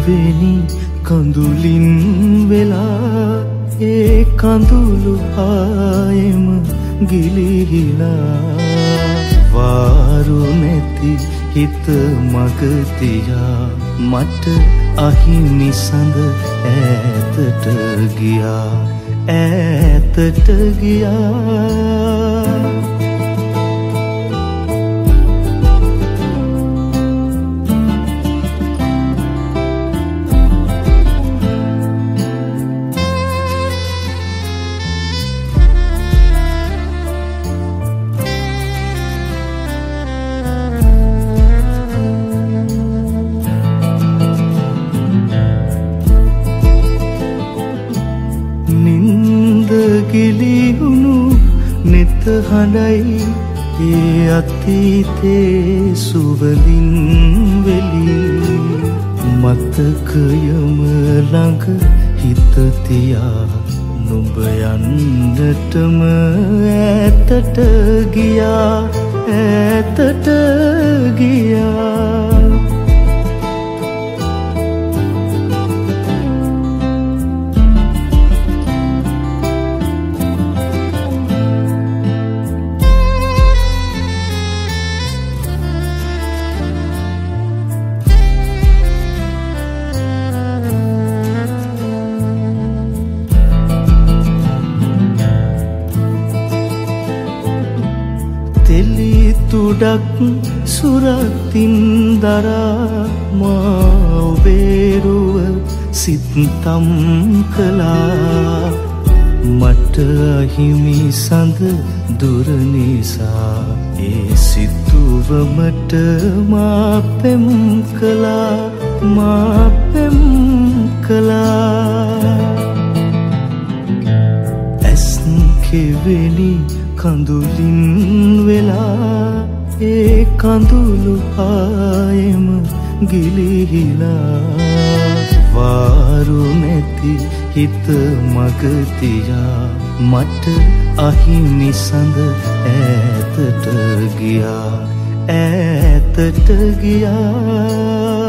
කෙවෙනි කඳුලින් වෙලා ඒ කඳුළු ආයෙම ගිලිහිලා වාරු නැති හිත මග තියා මට අහිමි සඳ ඈතට ගියා ගිලිහුණු නෙත හඬයි ඒ අතීතේ සුවඳින් වෙලි මතකයම ළඟ හිත තියා නුඹ යන්නටම ඈතට ගියා තුඩක් සුරතින් දරා මා ඔබේරුව සිත්තම් කළා මට අහිමි සඳ දුර නිසා ඒ සිතුවමට මා පෙම් කළා ඇස් කෙවෙනි කඳුලින් වෙලා ඒ කඳුළු ආයෙම ගිලිහිලා වාරු නැති හිත මග තියා මට අහිමි සඳ ඈතට ගියා